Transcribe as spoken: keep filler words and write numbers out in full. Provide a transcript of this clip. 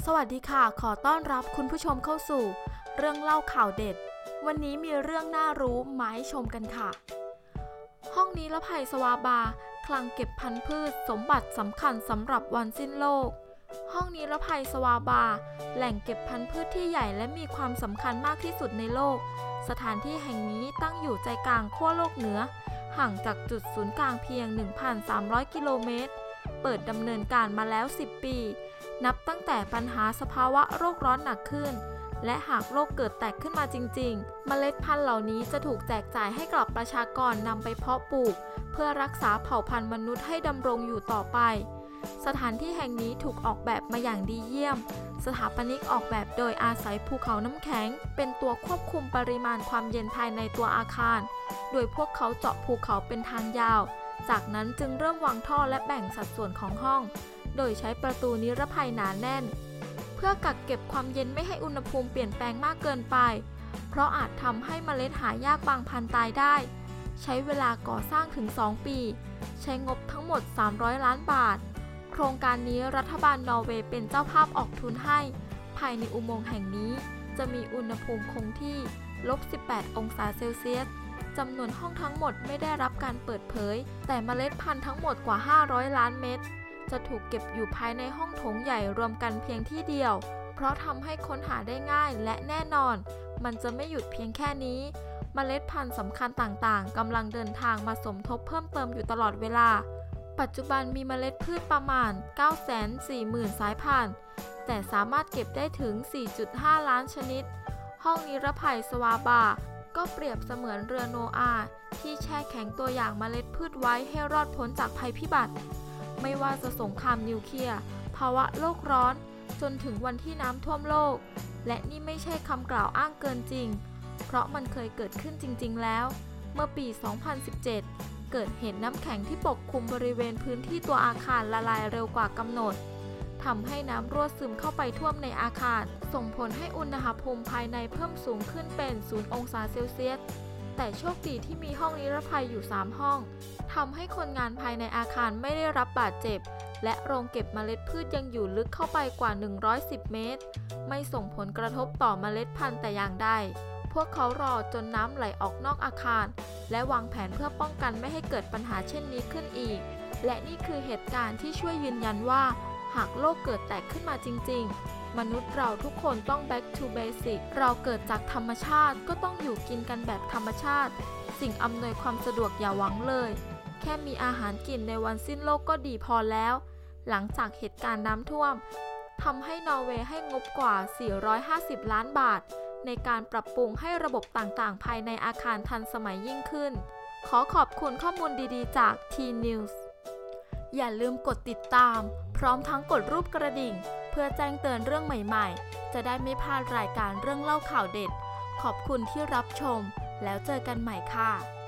วัสดีค่ะขอต้อนรับคุณผู้ชมเข้าสู่เรื่องเล่าข่าวเด็ดวันนี้มีเรื่องน่ารู้มาให้ชมกันค่ะห้องนิรภัยสวาบาคลังเก็บพันธุ์พืชสมบัติสำคัญสำหรับวันสิ้นโลกห้องนิรภัยสวาบาแหล่งเก็บพันธุ์พืชที่ใหญ่และมีความสำคัญมากที่สุดในโลกสถานที่แห่งนี้ตั้งอยู่ใจกลางขั้วโลกเหนือห่างจากจุดศูนย์กลางเพียง หนึ่งพันสามร้อย กิโลเมตรเปิดดำเนินการมาแล้วสิบปีนับตั้งแต่ปัญหาสภาวะโรคร้อนหนักขึ้นและหากโลกเกิดแตกขึ้นมาจริงๆเมล็ดพันธุ์เหล่านี้จะถูกแจกจ่ายให้กับประชากรนำไปเพาะปลูกเพื่อรักษาเผ่าพันธุ์มนุษย์ให้ดำรงอยู่ต่อไปสถานที่แห่งนี้ถูกออกแบบมาอย่างดีเยี่ยมสถาปนิกออกแบบโดยอาศัยภูเขาน้ำแข็งเป็นตัวควบคุมปริมาณความเย็นภายในตัวอาคารโดยพวกเขาเจาะภูเขาเป็นทางยาวจากนั้นจึงเริ่มวางท่อและแบ่งสัดส่วนของห้องโดยใช้ประตูนิรภัยหนาแน่นเพื่อกักเก็บความเย็นไม่ให้อุณหภูมิเปลี่ยนแปลงมากเกินไปเพราะอาจทำให้เมล็ดหายากบางพันธุ์ตายได้ใช้เวลาก่อสร้างถึงสองปีใช้งบทั้งหมดสามร้อยล้านบาทโครงการนี้รัฐบาลนอร์เวย์เป็นเจ้าภาพออกทุนให้ภายในอุโมงค์แห่งนี้จะมีอุณหภูมิคงที่ ลบสิบแปด องศาเซลเซียสจำนวนห้องทั้งหมดไม่ได้รับการเปิดเผยแต่เมล็ดพันธุ์ทั้งหมดกว่าห้าร้อยล้านเม็ดจะถูกเก็บอยู่ภายในห้องโถงใหญ่รวมกันเพียงที่เดียวเพราะทำให้ค้นหาได้ง่ายและแน่นอนมันจะไม่หยุดเพียงแค่นี้เมล็ดพันธุ์สำคัญต่างๆกำลังเดินทางมาสมทบเพิ่มเติมอยู่ตลอดเวลาปัจจุบันมีเมล็ดพืชประมาณ เก้าแสนสี่หมื่น สายพันธุ์แต่สามารถเก็บได้ถึง สี่จุดห้า ล้านชนิดห้องนิรภัยสวาบาก็เปรียบเสมือนเรือโนอาห์ที่แช่แข็งตัวอย่างเมล็ดพืชไว้ให้รอดพ้นจากภัยพิบัติไม่ว่าจะสงครามนิวเคลียร์ภาวะโลกร้อนจนถึงวันที่น้ำท่วมโลกและนี่ไม่ใช่คำกล่าวอ้างเกินจริงเพราะมันเคยเกิดขึ้นจริงๆแล้วเมื่อปี สองพันสิบเจ็ด เกิดเหตุน้ำแข็งที่ปกคลุมบริเวณพื้นที่ตัวอาคารละลายเร็วกว่ากำหนดทำให้น้ำรั่วซึมเข้าไปท่วมในอาคารส่งผลให้อุณหภูมิภายในเพิ่มสูงขึ้นเป็นศูนย์องศาเซลเซียสแต่โชคดีที่มีห้องนิรภัยอยู่สามห้องทำให้คนงานภายในอาคารไม่ได้รับบาดเจ็บและโรงเก็บเมล็ดพืชยังอยู่ลึกเข้าไปกว่าหนึ่งร้อยสิบเมตรไม่ส่งผลกระทบต่อเมล็ดพันธุ์แต่อย่างใดพวกเขารอจนน้ำไหลออกนอกอาคารและวางแผนเพื่อป้องกันไม่ให้เกิดปัญหาเช่นนี้ขึ้นอีกและนี่คือเหตุการณ์ที่ช่วยยืนยันว่าหากโลกเกิดแตกขึ้นมาจริงๆมนุษย์เราทุกคนต้อง back to basic เราเกิดจากธรรมชาติก็ต้องอยู่กินกันแบบธรรมชาติสิ่งอำนวยความสะดวกอย่าหวังเลยแค่มีอาหารกินในวันสิ้นโลกก็ดีพอแล้วหลังจากเหตุการณ์น้ำท่วมทำให้นอร์เวย์ให้งบกว่าสี่ร้อยห้าสิบล้านบาทในการปรับปรุงให้ระบบต่างๆภายในอาคารทันสมัยยิ่งขึ้นขอขอบคุณข้อมูลดีๆจาก ที นิวส์ อย่าลืมกดติดตามพร้อมทั้งกดรูปกระดิ่งเพื่อแจ้งเตือนเรื่องใหม่ๆจะได้ไม่พลาดรายการเรื่องเล่าข่าวเด็ดขอบคุณที่รับชมแล้วเจอกันใหม่ค่ะ